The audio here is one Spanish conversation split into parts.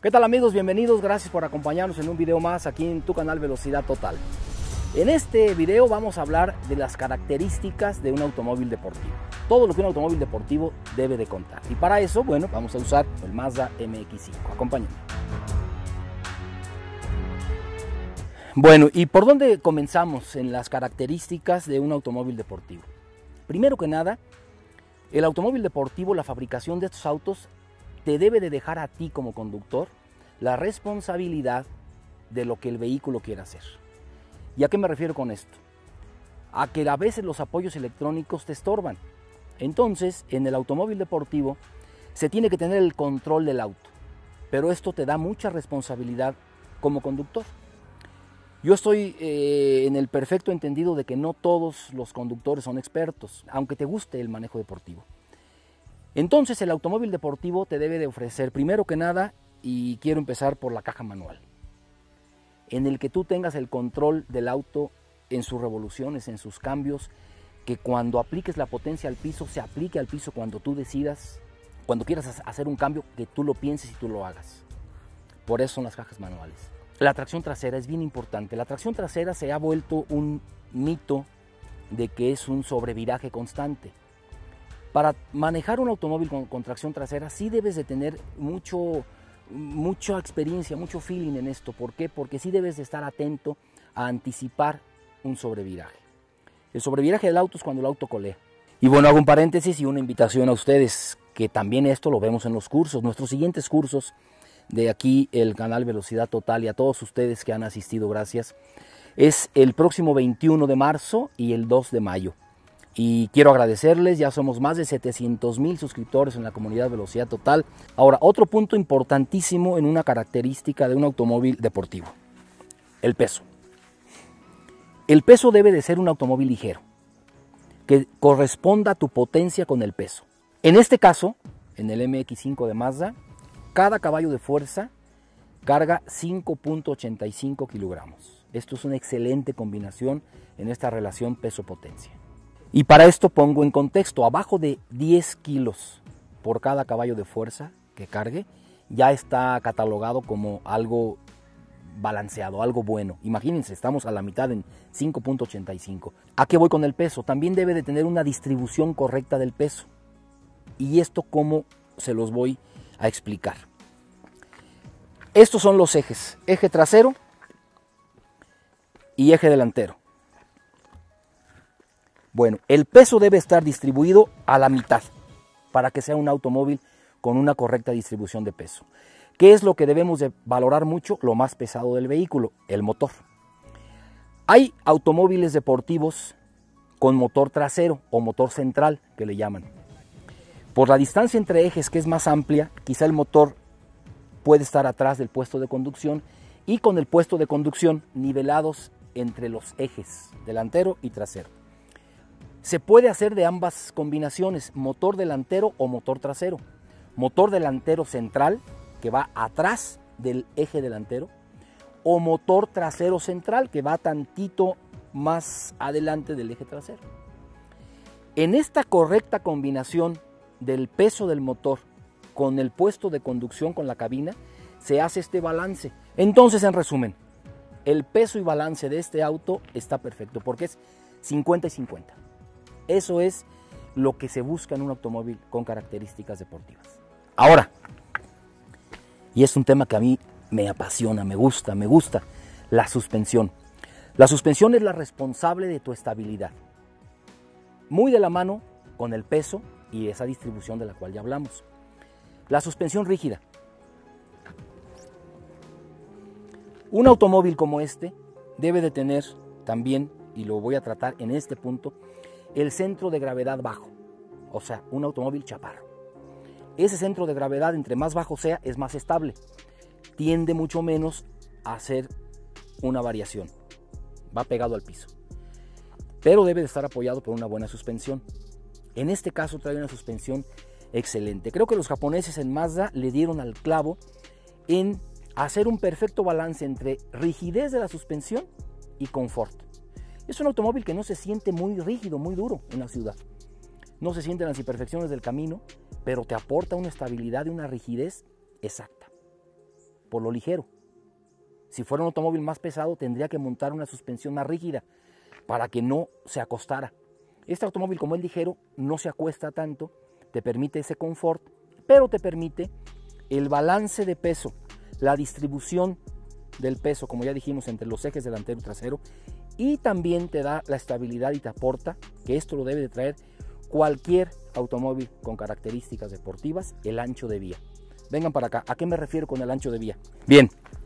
¿Qué tal amigos? Bienvenidos, gracias por acompañarnos en un video más aquí en tu canal Velocidad Total. En este video vamos a hablar de las características de un automóvil deportivo. Todo lo que un automóvil deportivo debe de contar. Y para eso, bueno, vamos a usar el Mazda MX-5. Acompáñenme. Bueno, ¿y por dónde comenzamos en las características de un automóvil deportivo? Primero que nada, el automóvil deportivo, la fabricación de estos autos, te debe de dejar a ti como conductor la responsabilidad de lo que el vehículo quiera hacer. ¿Y a qué me refiero con esto? A que a veces los apoyos electrónicos te estorban. Entonces, en el automóvil deportivo se tiene que tener el control del auto, pero esto te da mucha responsabilidad como conductor. Yo estoy en el perfecto entendido de que no todos los conductores son expertos, aunque te guste el manejo deportivo. Entonces el automóvil deportivo te debe de ofrecer, primero que nada, y quiero empezar por la caja manual, en el que tú tengas el control del auto en sus revoluciones, en sus cambios, que cuando apliques la potencia al piso, se aplique al piso cuando tú decidas, cuando quieras hacer un cambio, que tú lo pienses y tú lo hagas. Por eso son las cajas manuales. La tracción trasera es bien importante. La tracción trasera se ha vuelto un mito de que es un sobreviraje constante. Para manejar un automóvil con tracción trasera sí debes de tener mucha experiencia, mucho feeling en esto. ¿Por qué? Porque sí debes de estar atento a anticipar un sobreviraje. El sobreviraje del auto es cuando el auto colea. Y bueno, hago un paréntesis y una invitación a ustedes, que también esto lo vemos en los cursos. Nuestros siguientes cursos de aquí, el canal Velocidad Total, y a todos ustedes que han asistido, gracias, es el próximo 21 de marzo y el 2 de mayo. Y quiero agradecerles, ya somos más de 700,000 suscriptores en la comunidad Velocidad Total. Ahora, otro punto importantísimo en una característica de un automóvil deportivo: el peso. El peso debe de ser un automóvil ligero, que corresponda a tu potencia con el peso. En este caso, en el MX-5 de Mazda, cada caballo de fuerza carga 5.85 kilogramos. Esto es una excelente combinación en esta relación peso-potencia. Y para esto pongo en contexto, abajo de 10 kilos por cada caballo de fuerza que cargue, ya está catalogado como algo balanceado, algo bueno. Imagínense, estamos a la mitad en 5.85. ¿A qué voy con el peso? También debe de tener una distribución correcta del peso. Y esto, ¿cómo se los voy a explicar? Estos son los ejes: eje trasero y eje delantero. Bueno, el peso debe estar distribuido a la mitad para que sea un automóvil con una correcta distribución de peso. ¿Qué es lo que debemos de valorar mucho? Lo más pesado del vehículo, el motor. Hay automóviles deportivos con motor trasero o motor central, que le llaman. Por la distancia entre ejes, que es más amplia, quizá el motor puede estar atrás del puesto de conducción, y con el puesto de conducción nivelados entre los ejes delantero y trasero. Se puede hacer de ambas combinaciones, motor delantero o motor trasero. Motor delantero central, que va atrás del eje delantero, o motor trasero central, que va tantito más adelante del eje trasero. En esta correcta combinación del peso del motor con el puesto de conducción, con la cabina, se hace este balance. Entonces, en resumen, el peso y balance de este auto está perfecto, porque es 50 y 50. Eso es lo que se busca en un automóvil con características deportivas. Ahora, y es un tema que a mí me apasiona, me gusta, la suspensión. La suspensión es la responsable de tu estabilidad, muy de la mano con el peso y esa distribución de la cual ya hablamos. La suspensión rígida. Un automóvil como este debe de tener también, y lo voy a tratar en este punto, el centro de gravedad bajo, o sea, un automóvil chaparro. Ese centro de gravedad, entre más bajo sea, es más estable. Tiende mucho menos a hacer una variación. Va pegado al piso. Pero debe de estar apoyado por una buena suspensión. En este caso trae una suspensión excelente. Creo que los japoneses en Mazda le dieron al clavo en hacer un perfecto balance entre rigidez de la suspensión y confort. Es un automóvil que no se siente muy rígido, muy duro en la ciudad. No se sienten las imperfecciones del camino, pero te aporta una estabilidad y una rigidez exacta. por lo ligero. Si fuera un automóvil más pesado, tendría que montar una suspensión más rígida para que no se acostara. Este automóvil, como es ligero, no se acuesta tanto, te permite ese confort, pero te permite el balance de peso, la distribución del peso, como ya dijimos, entre los ejes delantero y trasero, y también te da la estabilidad y te aporta, que esto lo debe de traer cualquier automóvil con características deportivas, el ancho de vía. Vengan para acá, ¿a qué me refiero con el ancho de vía? Bien,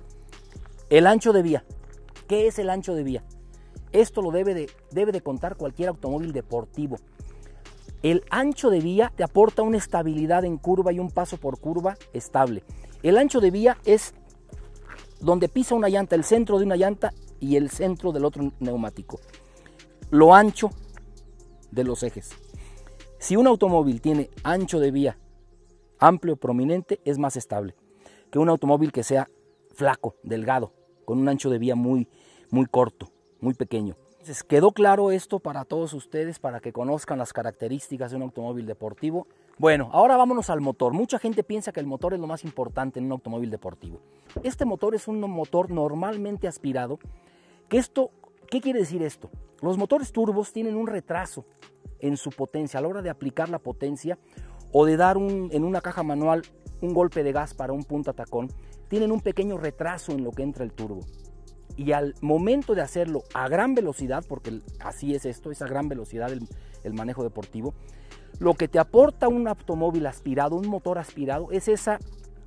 el ancho de vía. ¿Qué es el ancho de vía? Esto lo debe de contar cualquier automóvil deportivo. El ancho de vía te aporta una estabilidad en curva y un paso por curva estable. El ancho de vía es donde pisa una llanta, el centro de una llanta y el centro del otro neumático. Lo ancho de los ejes. Si un automóvil tiene ancho de vía amplio, prominente, es más estable que un automóvil que sea flaco, delgado, con un ancho de vía muy corto, muy pequeño. Entonces, ¿quedó claro esto para todos ustedes, para que conozcan las características de un automóvil deportivo? Bueno, ahora vámonos al motor. Mucha gente piensa que el motor es lo más importante en un automóvil deportivo. Este motor es un motor normalmente aspirado. ¿Qué quiere decir esto? Los motores turbos tienen un retraso en su potencia a la hora de aplicar la potencia o de dar en una caja manual un golpe de gas para un punta tacón. Tienen un pequeño retraso en lo que entra el turbo. Y al momento de hacerlo a gran velocidad, porque así es esto, es a gran velocidad el manejo deportivo, lo que te aporta un automóvil aspirado, un motor aspirado, es esa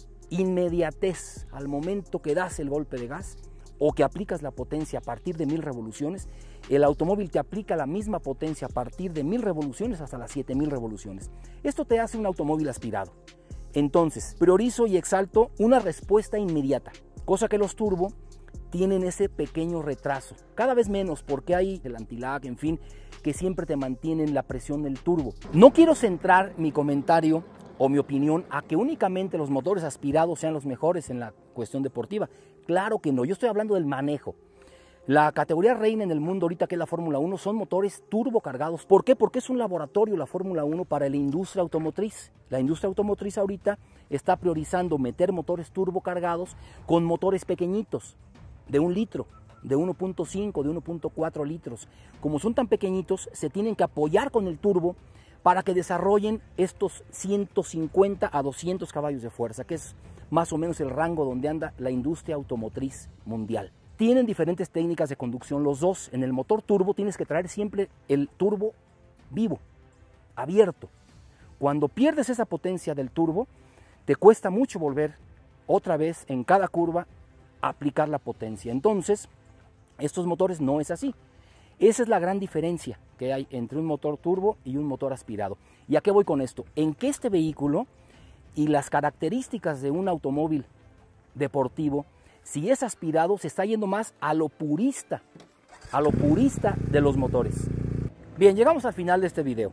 inmediatez al momento que das el golpe de gas o que aplicas la potencia a partir de 1000 revoluciones. El automóvil te aplica la misma potencia a partir de 1000 revoluciones hasta las 7000 revoluciones. Esto te hace un automóvil aspirado. Entonces, priorizo y exalto una respuesta inmediata, cosa que los turbo tienen ese pequeño retraso, cada vez menos porque hay el anti-lag, en fin, que siempre te mantienen la presión del turbo. No quiero centrar mi comentario o mi opinión a que únicamente los motores aspirados sean los mejores en la cuestión deportiva. Claro que no, yo estoy hablando del manejo. La categoría reina en el mundo ahorita, que es la Fórmula 1, son motores turbo cargados. ¿Por qué? Porque es un laboratorio la Fórmula 1 para la industria automotriz. La industria automotriz ahorita está priorizando meter motores turbo cargados con motores pequeñitos, de 1 litro, de 1.5, de 1.4 litros. Como son tan pequeñitos, se tienen que apoyar con el turbo para que desarrollen estos 150 a 200 caballos de fuerza, que es más o menos el rango donde anda la industria automotriz mundial. Tienen diferentes técnicas de conducción los dos. En el motor turbo tienes que traer siempre el turbo vivo, abierto. Cuando pierdes esa potencia del turbo, te cuesta mucho volver otra vez en cada curva a aplicar la potencia. Entonces, estos motores no es así. Esa es la gran diferencia que hay entre un motor turbo y un motor aspirado. ¿Y a qué voy con esto? En que este vehículo y las características de un automóvil deportivo, si es aspirado, se está yendo más a lo purista de los motores. Bien, llegamos al final de este video.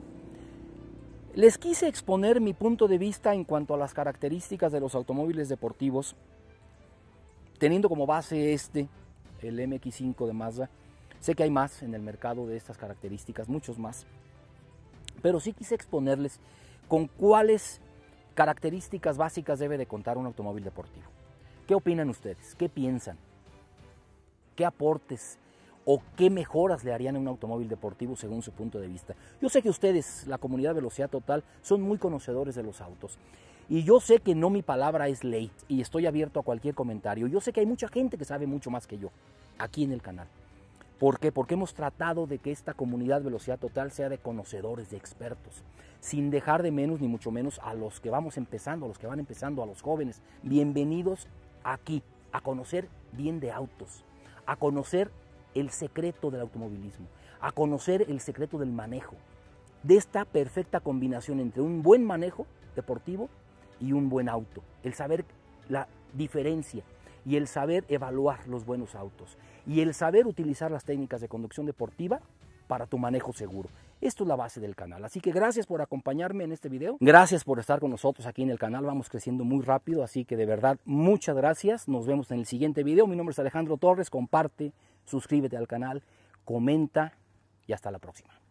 Les quise exponer mi punto de vista en cuanto a las características de los automóviles deportivos, teniendo como base el MX-5 de Mazda. Sé que hay más en el mercado de estas características, muchos más, pero sí quise exponerles con cuáles características básicas debe de contar un automóvil deportivo. ¿Qué opinan ustedes? ¿Qué piensan? ¿Qué aportes o qué mejoras le harían a un automóvil deportivo según su punto de vista? Yo sé que ustedes, la comunidad Velocidad Total, son muy conocedores de los autos. Y yo sé que no mi palabra es ley y estoy abierto a cualquier comentario. Yo sé que hay mucha gente que sabe mucho más que yo aquí en el canal. ¿Por qué? Porque hemos tratado de que esta comunidad Velocidad Total sea de conocedores, de expertos, sin dejar de menos ni mucho menos a los que vamos empezando, a los que van empezando, a los jóvenes. Bienvenidos aquí a conocer bien de autos, a conocer el secreto del automovilismo, a conocer el secreto del manejo, de esta perfecta combinación entre un buen manejo deportivo y un buen auto, el saber la diferencia y el saber evaluar los buenos autos y el saber utilizar las técnicas de conducción deportiva para tu manejo seguro. Esto es la base del canal, así que gracias por acompañarme en este video, gracias por estar con nosotros aquí en el canal, vamos creciendo muy rápido, así que de verdad muchas gracias, nos vemos en el siguiente video. Mi nombre es Alejandro Torres, comparte, suscríbete al canal, comenta y hasta la próxima.